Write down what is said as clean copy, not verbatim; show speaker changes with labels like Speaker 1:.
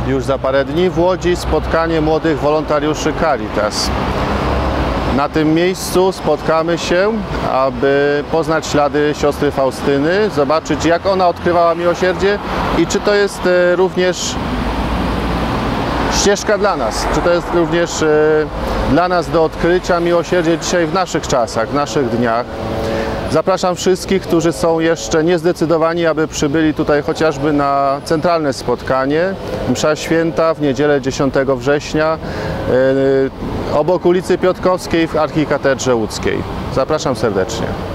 Speaker 1: już za parę dni w Łodzi spotkanie młodych wolontariuszy Caritas. Na tym miejscu spotkamy się, aby poznać ślady siostry Faustyny, zobaczyć, jak ona odkrywała miłosierdzie i czy to jest również ścieżka dla nas, czy to jest również dla nas do odkrycia miłosierdzia dzisiaj w naszych czasach, w naszych dniach. Zapraszam wszystkich, którzy są jeszcze niezdecydowani, aby przybyli tutaj chociażby na centralne spotkanie. Msza święta w niedzielę 10 września obok ulicy Piotrkowskiej w Archikatedrze Łódzkiej. Zapraszam serdecznie.